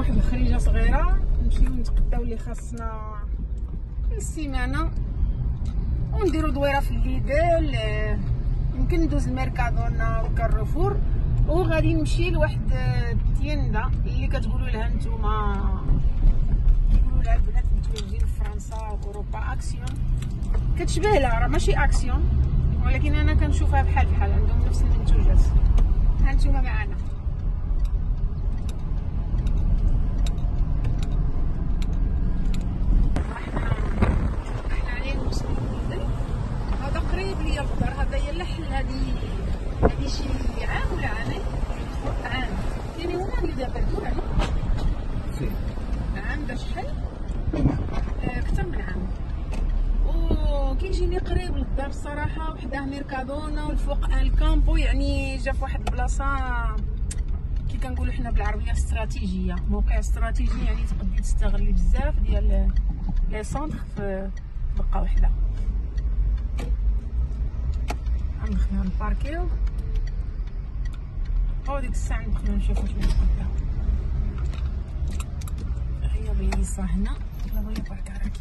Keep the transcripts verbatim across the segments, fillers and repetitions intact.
واحد الخريجه صغيره نمشيو نتقداو اللي خاصنا كل سيمانه ونديرو دويره في الليدل. يمكن ندوز الميركادونا وكارفور وغادي نمشي لواحد التيندا اللي كتقولوا لها نتوما كيقولوا لها البنات متواجدين في فرنسا واوروبا اكسيون. كتشبه لها راه ماشي اكسيون ولكن انا كنشوفها بحال بحال عندهم نفس المنتوجات. ها نتوما معنا. هذا قريب ليا الدار، هذا هي الحل. هذه هذه شي عام ولا عامين؟ عام. يعني هنا اللي دابرتو يعني سي عام باش حل اكثر من عام. وكيجيني قريب للدار الصراحه، وحداه ميركادونا والفوق الكامبو، يعني جا في واحد البلاصه كي كنقولوا حنا بالعربيه استراتيجيه، موقع استراتيجي، يعني تقدري تستغلي بزاف ديال لي سونطر في دقه وحده. غندخلو نباركيو او ديك الساعه ندخلو نشوفو شنو نتقداو. هي بيصه هنا لا بغي باركا راكي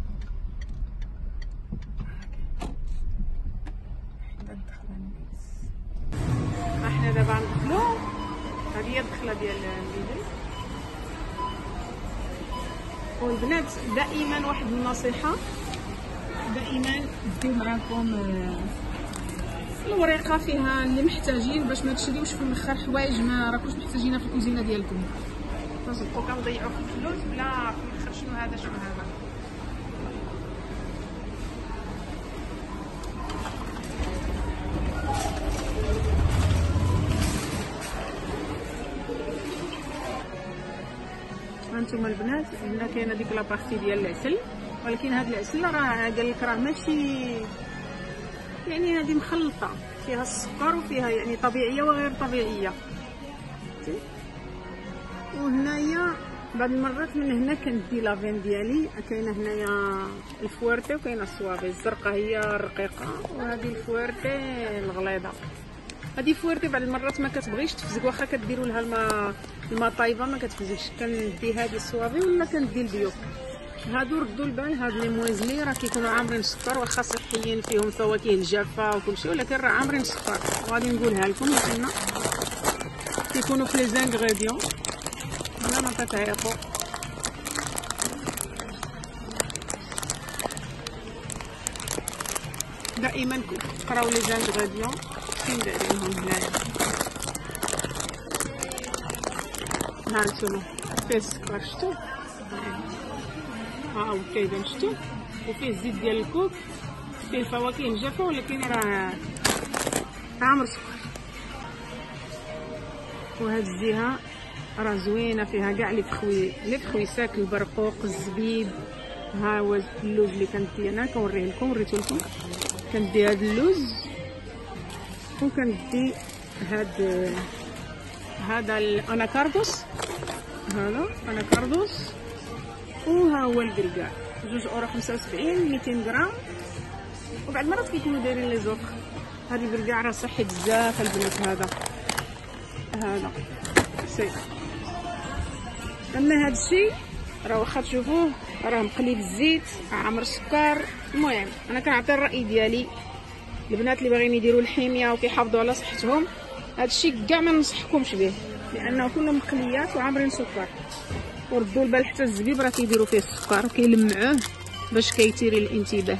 حدا الدخله الناس. احنا دابا ندخلو، هذه هي الدخله ديال الليدل. والبنات دائما واحد النصيحه، دائما ديو معاكم الوريقه فيها اللي محتاجين باش ما تشريوش في الاخر حوايج ما راكوش محتاجينها في الكوزينه ديالكم. تصدقوا كنضيعوا في الفلوس بلا في الاخر شنو هذا شنو هذا. هانتوما البنات هنا كاينه ديك لابارتي ديال العسل، ولكن هاد العسل راه قال لك راه ماشي، يعني هذه مخلطه فيها السكر وفيها يعني طبيعيه وغير طبيعيه. وهنايا بعض المرات من هنا كندي لافين ديالي. كاينه هنايا الفوارتي وكاينه الصوابي. الزرقاء هي الرقيقه وهذه الفوارتي الغليظه. هذه فوارتي بعض المرات ما كتبغيش تفزق، واخا كديروا لها الماء الماء طايبه ما كتفزقش. كندي هذه الصوابي ولا كندي البيو. هادو ردوا البال، هاد لي موازلي راه كيكونوا عامرين السكر، واخا صحيين فيهم الفواكه الجافه وكلشي، ولكن راه عامرين السكر. وغادي نقولها لكم لان كيكونوا في لي زانغريديون بلا ما كتعيقوا. دائما تقراو لي زانغريديون فين دايرينهم. هنايا ها نتوما فيه السكر، شتو ها هو كيبان، شتو، وفيه الزيت ديال الكوك، فيه الفواكه الجافه، ولكن راه عامر سكر. وهاد الجهه راه زوينه فيها كاع لي فخوي لي فخويسات، البرقوق، الزبيب. ها هو اللوز اللي كندي انا، كنوريه لكم، وريته لكم. كندي هاد اللوز وكندي هاد هذا الاناكاردوس، هذا اناكاردوس. وها هو الكركاع جوج اورو خمسة وسبعين ميتين غرام. وبعد المرات كيكونوا دايرين لي زوق. هذا الكركاع راه صحي بزاف البنات. هذا هذا سي. اما هذا الشيء راه واخا تشوفوه راه مقلي بالزيت، عامر السكر. المهم انا كنعطي الراي ديالي. البنات اللي باغيين يديروا الحميه وكيحافظوا على صحتهم، هذا الشيء كاع ما ننصحكمش به، لانه كله مقليات وعامرين سكر. وردوا البال حتى الزبيب راه كيديروا فيه السكر وكيلمعوه باش كيثير الانتباه.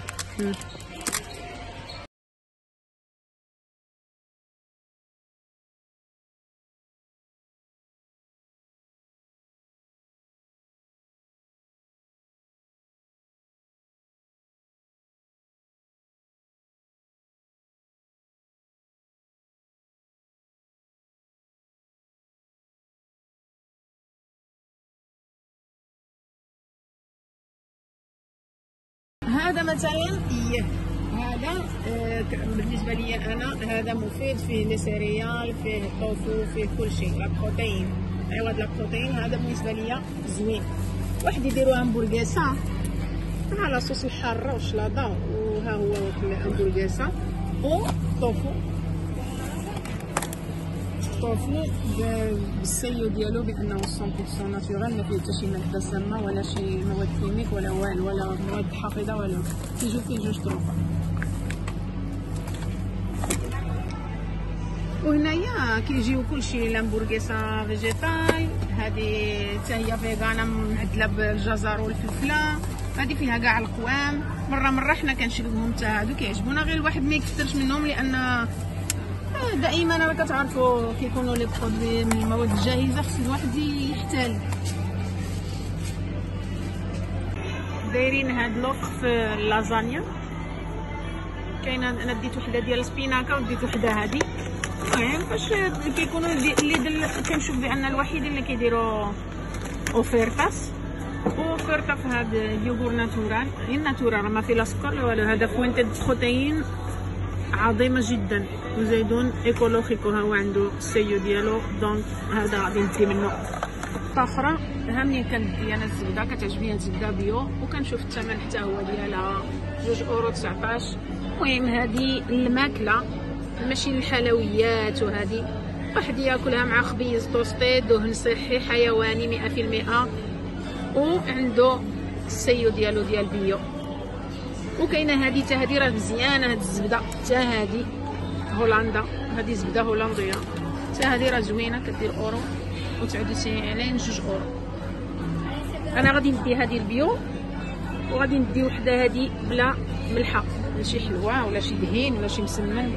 هذا مثلا إيه هذا آه بالنسبه لي انا هذا مفيد، فيه لي سيريال، فيه الطوفو، فيه كل شيء، لا بروتين. ايوا لا بروتين هذا بالنسبه لي زوين. واحد يديروا همبرغيسه على صوص الحاره والشلاضه، وها هو الهمبرغيسه وطوفو. الطوفو بالسيو ديالو بانه مية بالمية ناتورال، ما فيه حتى شي ماده سامه ولا شي مواد كيميك ولا والو ولا مواد حافظه ولا تيجيو فيه جوج طروفه. وهنايا كيجيو كلشي لامبورغيسا فيجيتال، هذه حتى هي فيغانا معدله بالجزر والفلفله، هذه فيها كاع القوام. مره مره حنا كنشريوهم حتى هادو كيعجبونا، غير الواحد ما يكثرش منهم لان دائما راه كتعرفوا كيكونوا لي برودوي من المواد الجاهزه، خص الواحد يحتال. دايرين هاد لوك في اللازانيا، كاينه انا ديت وحده ديال السبيناكا وديت وحده هادي. المهم فاش كيكونوا اللي كنشوف بان الوحيد اللي كيديروا اوفيرتاس اوفيرتا في هاد اليوغور ناتورال، غير ناتورال ما فيه لا سكر لا والو. هذا فوينتي بروتيين عظيمه جدا وزيدون ايكولوجيكو، ها هو عنده السيو ديالو، دونك هذا غادي ندي منه. اخرى هاني كندي انا الزبده، كتعجبني الزبده بيو، وكنشوف الثمن حتى هو ديالها جوج اورو تسعطاش. المهم هذه الماكله ماشي الحلويات، وهذه واحد ياكلها مع خبيز توسطي دهن صحي حيواني مئة في المئة، وعنده السيو ديالو ديال بيو. وكاينه هذه حتى هذه راه مزيانه، هاد الزبده حتى هذه هولندا، هذه زبده هولنديه حتى هذه راه زوينه، كدير اورو وتعود ساعين جوج اورو. انا غادي ندي هذه البيو، وغادي ندي وحده هذه بلا ملحه، ماشي حلوه ولا شي دهين ولا شي مسمن.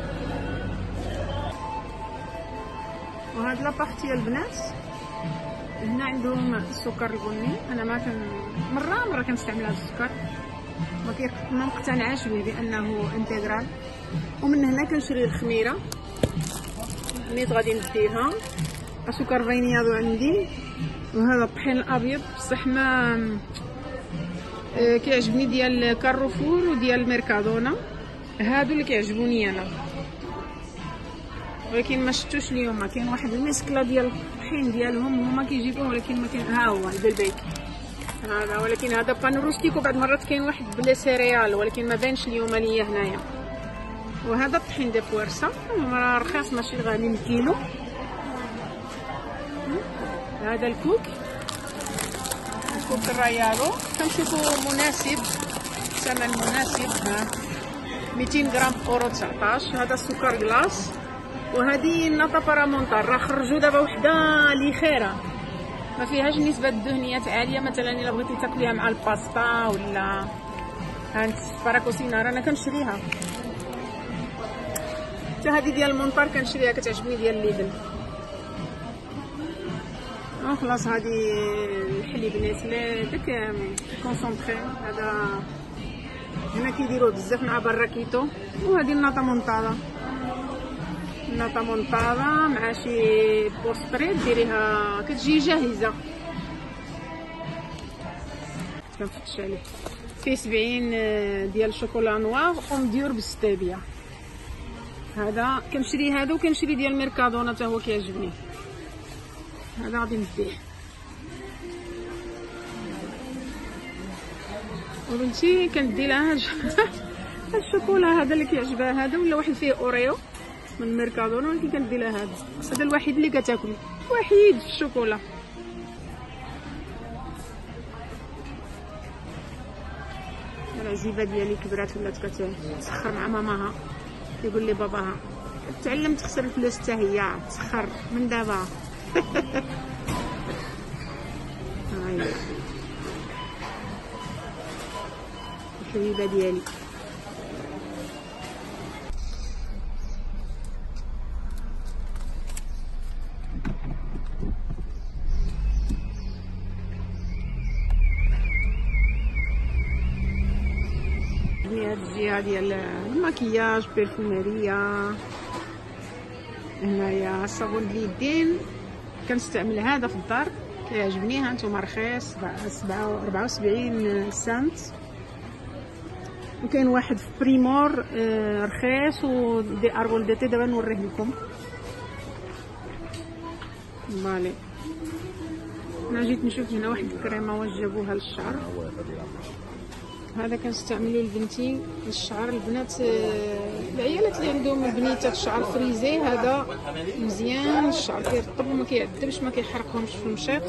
وهاد لابارتي البنات هنا عندهم السكر البني، انا ما كان مره مره كنستعمل هذا السكر، ما مقتنعاش به بانه انتغرال. ومن هنا كنشري الخميره نيت غادي نديها، سكر فانيليا عندي، وهذا الطحين الابيض بصح ما آه كيعجبني ديال كاروفور وديال ميركادونا، هادو اللي كيعجبوني انا، ولكن ما شفتوش اليوم. كاين واحد المسكله ديال الطحين ديالهم هما كيجيبوه، ولكن ما كاين. ها هو بالبيك هذا، ولكن هذا بانروستيك، وبعض المرات كاين واحد بلا سيريال ولكن ما بانش اليوم ليا هنايا. وهذا الطحين دي بوارسا راه رخيص ماشي غالي الكيلو. هذا الكوك الكوك الريالو كنشوفو مناسب، ثمن مناسب. ها مئتين غرام اورو تسعطاش. هذا السكر كلاص. وهذه الناطا بارامونتال راه خرجوا دابا وحده اللي خيره ما فيهاش نسبه دهنيات عاليه، مثلا الا بغيتي تاكليها مع الباستا ولا هانت باراكوسينار انا كنشريها. حتى هذه ديال المونطار كنشريها كتعجبني ديال ليدل. اه خلاص هذه الحليب نيسلي داك كونسونطري، هذا هنا كيديروه بزاف مع باراكيتو. وهذه الناطا مونطالا، الناطا مونطالا مع شي بوستري ديريها كتجي جاهزه. كنفتش عليه فيه سبعين ديال الشوكولا نوار ومديور بالستيفيا. هذا كنشري هذا، وكنشري ديال ميركادونا حتى هو كيعجبني. هذا غادي نديه. وبنتي كندي لها الشوكولا هذا اللي كيعجبها، هذا ولا واحد فيه اوريو من ميركادونا، ولكن كندي لها هذا. هذا الوحيد اللي كتاكل، وحيد في الشوكولا. العزيبه ديالي كبرات ولات كتسخر مع ماماها، كيقول لي باباها تعلم تخسر الفلوس حتى هي تسخر من دابا. هاي الحبيبه ديالي. هاد الجهه ديال المكياج بيرفوميريا. هنايا الصابون اليدين كنستعمل هذا في الدار كيعجبني، ها نتوما رخيص أربعة وسبعين سنت. وكاين واحد في بريمور رخيص ودي ارغول ديتي دابا نوريه لكم. فالي انا جيت نشوف هنا واحد الكريمه واش جابوها للشعر. هذا كنستعملو لبنتي للشعر. البنات العيالات اللي عندهم البنيتات الشعر فريزي، هذا مزيان، الشعر كيرطب وما كيعذبش، ما كيحرقهمش في المشيط.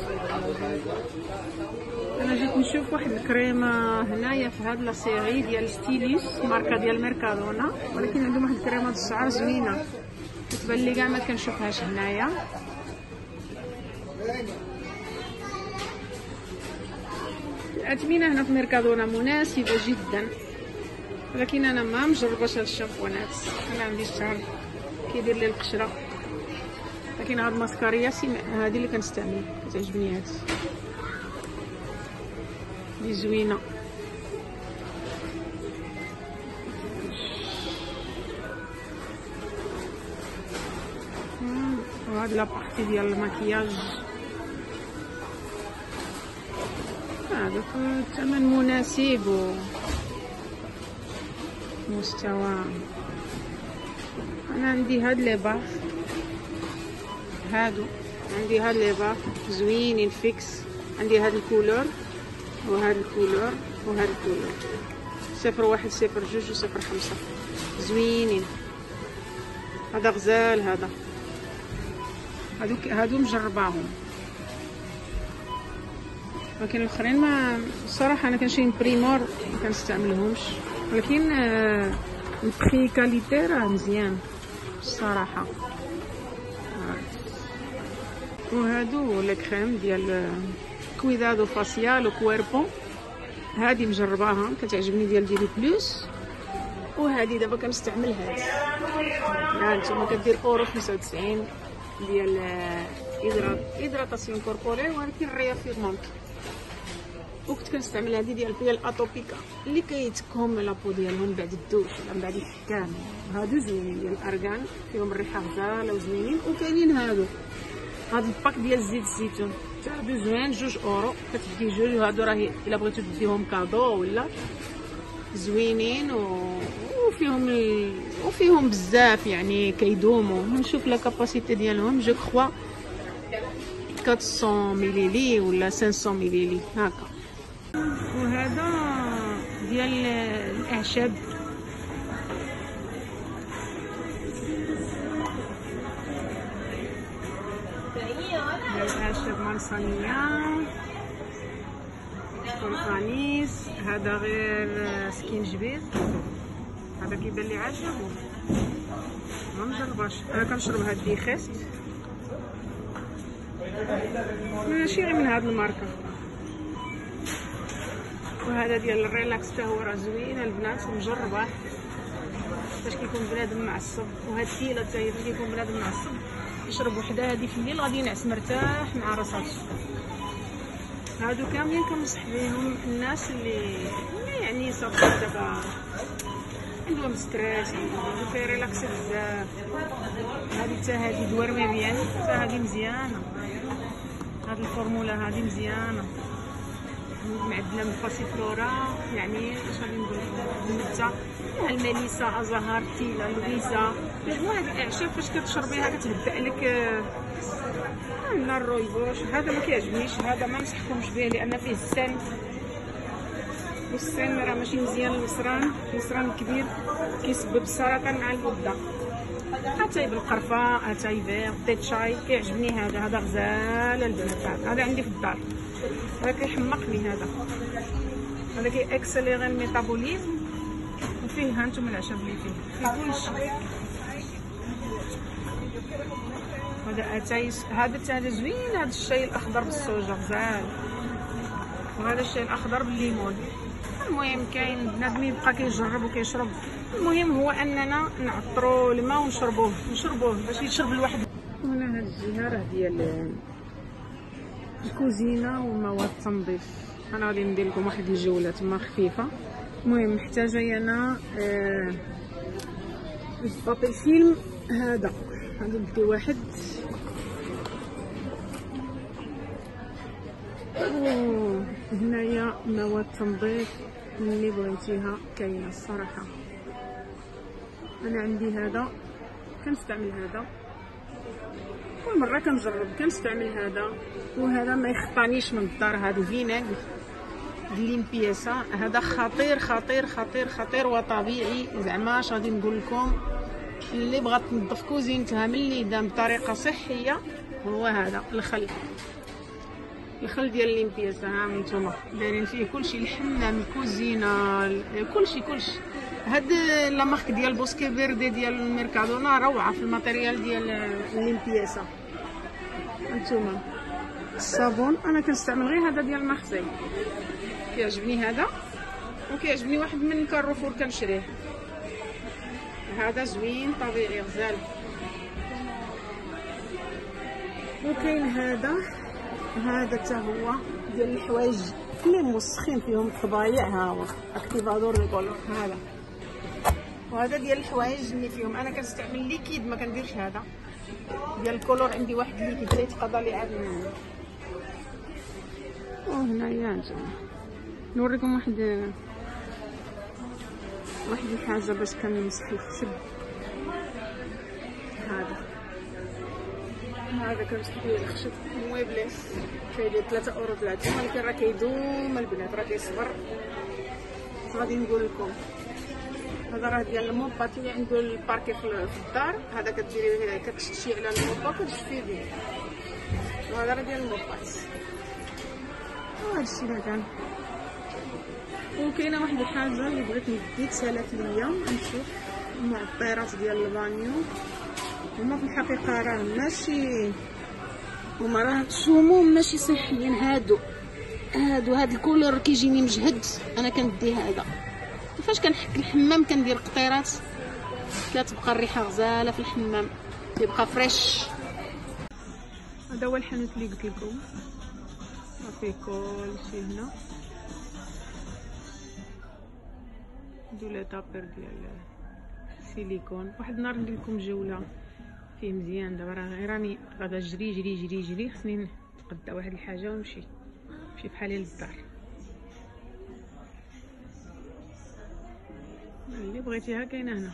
انا جيت نشوف واحد الكريمه هنايا في هاد لا سيري ديال ستيليس، ماركه ديال ميركادونا، ولكن عندهم واحد الكريمه الشعر زوينه كتبان لي كاع ما كنشوفهاش هنايا. الأثمنة هنا في ميركادونا مناسبة جدا، ولكن أنا ما مجرباش هاد الشامبوانات. أنا عندي الشعر كيدير لي القشرة، لكن هاد الماسكاريا هادي اللي كنستعمل كتعجبني. هادي دي زوينة. وهاد لابارتي ديال المكياج هذا الثمن مناسب ومستوى. انا عندي هاد لي باف، هادو عندي هاد لي باف زوينين فيكس. عندي هاد الكولور وهاد الكولور وهاد الكولور، صفر واحد صفر جوج وصفر خمسة، زوينين. هذا غزال، هذا هادو هادو مجرباهم، ولكن الاخرين ما الصراحه انا كنشري بريمور ما كنستعملهمش، ولكن البري كاليتي راه مزيان الصراحه. وهادو لي كريم ديال كويدادو فاسيال وكويربو، هادي مجرباها كتعجبني ديال ديري بلوس. وهادي دابا كنستعمل هادي، ها نتوما كدير اورو خمسة وتسعين ديال هيدراتاسيون كوربوريل، ولكن ريافيرمونت. وكنت كنستعمل هذه ديال بيال اتوبيكا اللي كيتكهم لابو ديالهم بعد الدوش ولا من بعد الحكام. هادو زوينين ديال الارغان، فيهم الريحه غزاله وزوينين. وكاينين هادو هاد الباك ديال زيت الزيتون، حتى هادو زوين، جوج اورو كتدي جوج. وهادو راه الا بغيتو تديهم كادو ولا زوينين و... وفيهم ال... وفيهم بزاف يعني كيدوموا. نشوف لا كاباسيتي ديالهم، جو كخوا أربعمية مليلي ولا خمسمية مليلي هكا. وهذا ديال الاعشاب، ديال الاعشاب مانسانيه والفانيس. هذا غير سكينجبير، هذا كيبان لي عجبو ما مجرباش. انا كنشرب هاد ديخيست، ماشي غير من هاد الماركه. وهذا ديال الريلاكس حتى هو راه زوين البنات ومجربه فاش كيكون بنادم معصب. وهاد التيله حتى هي فاش كيكون بنادم معصب يشرب وحده هادي في الليل غادي ينعس مرتاح مع راساتو. هادو كاملين كنصح بهم الناس اللي يعني صافي دابا عندهم ستريس، عندهم في ريلاكس بزاف. هادي حتى هادي دوار مبيان، حتى هادي مزيانه. هاد الفورمولا هادي مزيانه، معدله من فاسيفلورا، يعني اش غادي نقول النبته فيها المليسه، ازهار، تيلا، لويزا، مجموعه الاعشاب. فاش كتشربيها كتهدأ لك. عندنا الرويبوش، هذا ما كيعجبنيش، هذا ما نصحكمش به لان فيه السن، والسن راه ماشي مزيان للمصران. المصران الكبير كيسبب السرطان مع الغده. اتاي بالقرفه، اتاي فيغ، تيت شاي كيعجبني. هذا هذا غزال البنات، هذا عندي في الدار، هذا كيحمقني. هذا هذا كي اكسليغي الميتابوليزم، وفيه هانتوما العشب اللي فيه فيه كلشي. هذا اتاي، هذا حتى زوين. هذا الشاي الاخضر بالصوجه غزال، وهذا الشاي الاخضر بالليمون. المهم كاين بنادم يبقى كيجرب وكيشرب. المهم هو اننا نعطروا الماء ونشربوه نشربوه باش يشرب الواحد. هنا هاد الجهه راه ديال الكوزينه ومواد التنظيف. انا غادي ندير لكم واحد الجوله تما خفيفه. المهم محتاجه انا آه البابي فيلم. هذا هذا بدي واحد. هنايا مواد تنظيف اللي بغيتيها كاينه الصراحه. انا عندي هذا كنستعمل هذا كل مره كنجرب كنستعمل هذا. وهذا ما يخطانيش من الدار. هذا فيناغ الليمبياسا. هذا خطير خطير خطير خطير وطبيعي زعما اش غادي نقول لكم. اللي بغات تنظف كوزينتها من اليدين بطريقه صحيه هو هذا الخل. الخل ديال الليمبياسا ها نتوما دايرين فيه كلشي، الحمام، الكوزينه، كلشي كلشي. هاد لا مارك ديال بوسكي فيردي ديال الميركادونا روعه في الماتيريال ديال الليمبياسا. هانتوما الصابون انا كنستعمل غير هذا ديال مارسيل، كيعجبني هذا، وكيعجبني واحد من كارفور كنشريه، هذا زوين طبيعي غزال. وكاين هذا هذا حتى هو ديال الحوايج اللي موسخين فيهم الطبايع، ها هو اكتيفادور دو كولور هذا. وهذا ديال الحوايج اللي فيهم انا كنستعمل ليكيد، ما كنديرش هذا ديال الكولور. عندي واحد ليكيد اللي يتقضى لي عاد منه. وهنايا نتوما نوريكم واحد واحد الحاجه باش كنمسح الخشب. هذا هذا كنمسح به الخشب مويبليس، كيدير ثلاثة اورو ثلاثين، ولكن راه كيدوم البنات، راه كيصبر. غادي نقول لكم هذا راه ديال الموبات اللي عنده الباركي في الدار، هذا كديري كتشتي على الموبا كتشفي به، وهذا راه ديال الموبات. وهذا الشيء اللي كان. وكاينه واحد الحاجه اللي بغيت ندي تسالات ليا، نشوف المعطرات ديال البانيو. هما في الحقيقه راه ماشي هما راه سموم ماشي صحيين. هادو هادو هاد الكولور كيجيني مجهد، انا كندي هذا. فاش كنحك الحمام كندير قطيرات، كتبقى الريحه غزاله في الحمام، كيبقى فريش. هذا هو الحانوت اللي قلت لكم، فيه كلشي هنا. هادو لي طابير ديال السيليكون. واحد النهار ندير لكم جوله فيه مزيان. دابا راه راني غادا جري جري جري جري، خصني نتغدى واحد الحاجه ونمشي نمشي بحالي للدار. اللي بغيتيها كاينه هنا.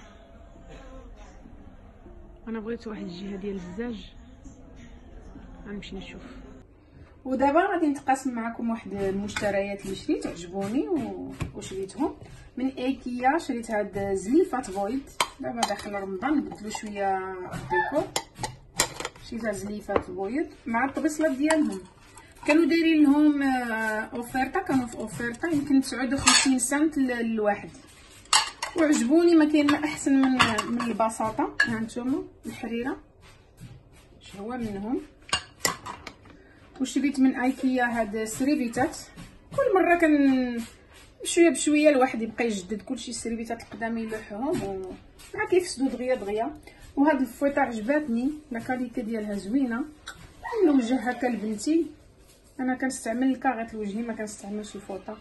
انا بغيت واحد الجهه ديال الزاج، غنمشي نشوف. ودابا غادي نتقاسم معكم واحد المشتريات اللي شريت عجبوني وشريتهم من ايكيا. شريت هاد زليفات بويض، دابا داخل رمضان نبدلو شويه الديكور. شريت هاد زليفات بويض مع الطبيصلات ديالهم، كانوا دايرين لهم اوفيرتا، كانوا في اوفيرتا يمكن تسعة وخمسين سنت للواحد، وعجبوني. ما كاين ما احسن من من البساطه. ها نتوما الحريره شهو منهم. وشريت من ايكيا هاد السريبيتات. كل مره كان شويه بشويه الواحد يبقى يجدد كلشي. السريبيتات القدام يلوحهم ومع كيفسدوا دغيا دغيا. وهاد الفويطه عجباتني، لا كاليتي ديالها زوينه، الوجه هكا لبنتي. انا كنستعمل الكاغيط لوجهي، ما كنستعملش الفوطه.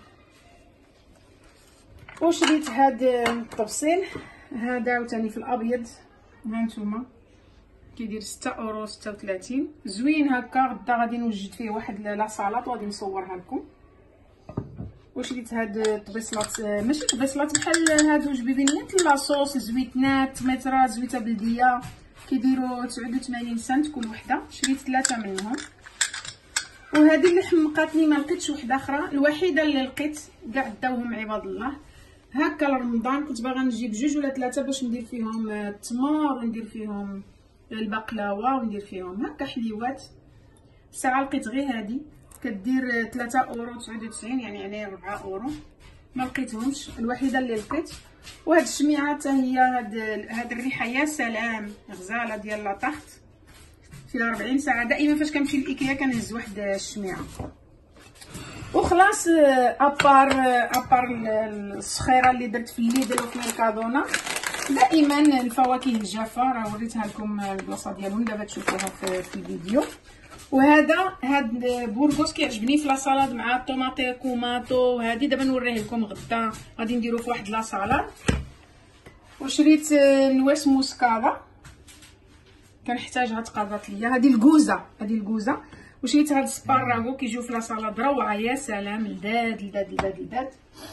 وشريت هاد الطبسيل، هذا عاوتاني في الابيض، ها نتوما كيدير ستة اورو ستة وثلاثين، زوين هكا. غدا غادي نوجد فيه واحد لا سالاد وغادي نصورها لكم. وشريت هاد الطبيصلات، ماشي طبيصلات بحال هادو جبيبينيات، لاصوص، زويتنات، طميطرات، زويته بلديه، كيديروا تسعة وثمانين سنت كل وحده. شريت ثلاثه منهم. وهذه اللي حمقاتني، ما لقيتش وحده اخرى، الوحيده اللي لقيت، كاع داوهم عباد الله هكا لرمضان. كنت باغا نجيب جوج ولا ثلاثه باش ندير فيهم التمر وندير فيهم البقلاوه وندير فيهم هكا حليوات. الساعه لقيت غير هذه كدير ثلاثة اورو تسعة وتسعين، يعني عليه أربعة اورو. ما لقيتهمش، الوحيده اللي لقيت. وهاد الشميعه حتى هي هاد هاد الريحه يا سلام غزاله ديال لاطاخت، فيها أربعين ساعه. دائما فاش كنمشي لايكيا كنهز واحد الشميعه. وخلاص ابار ابار الصخيره اللي درت في الليدل وفي ميركادونا، دائما الفواكه الجافه راه وريتها لكم البلاصه ديالهم، دابا تشوفوها في, في الفيديو. وهذا هاد بورغوس كيعجبني في لاصالاد مع الطوماطي كوماطو. هذه دابا نوريه لكم غدا، غادي نديرو في واحد لاصالاد. وشريت نواس موسكادا كنحتاجها، تقرات ليا. هذه الكوزه، هذه الكوزه. وشريت هاد السباراغو كيجيو في لاصالاد روعه يا سلام، لذاد لذاد لذاد لذاد.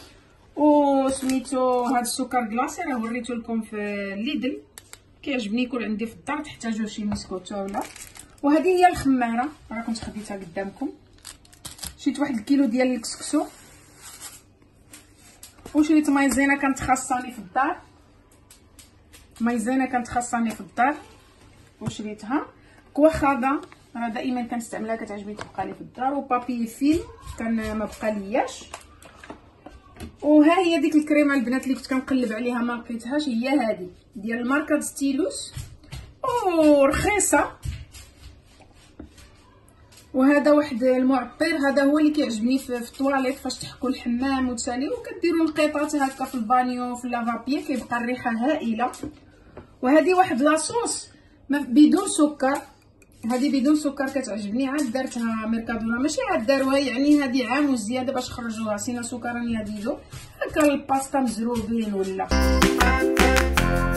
وسميتو هاد السكر كلاصي راه وريتو لكم في ليدل، كيعجبني يكون عندي في الدار، تحتاجوا شي مسكوتو ولا. وهذه هي الخماره، راه كنت خديتها قدامكم. شريت واحد الكيلو ديال الكسكسو، وشريت مايزينا كانت خاصاني في الدار، مايزينا كانت خاصاني في الدار وشريتها. كواخاضه انا دائما كنستعملها كتعجبني تبقى لي في الدار. وبابي فيلم كان ما بقى لياش. وها هي ديك الكريمه البنات اللي كنت كنقلب عليها ما لقيتهاش، هي هذه ديال الماركه ستيلوس ورخيصه. وهذا واحد المعطر، هذا هو اللي كيعجبني في الطواليت فاش تحكوا الحمام وتسالي وكديروا نقيطات هكا في البانيو في لافابي، كيبقى الريحه هائله. وهذه واحد لاصوص بدون سكر، هذه بدون سكر كتعجبني، عاد درتها ميركادونا ماشي عاد داروها يعني هذه عام وزياده باش خرجوها سينا سكرا يزيدوا هكا الباستا مزروبين ولا.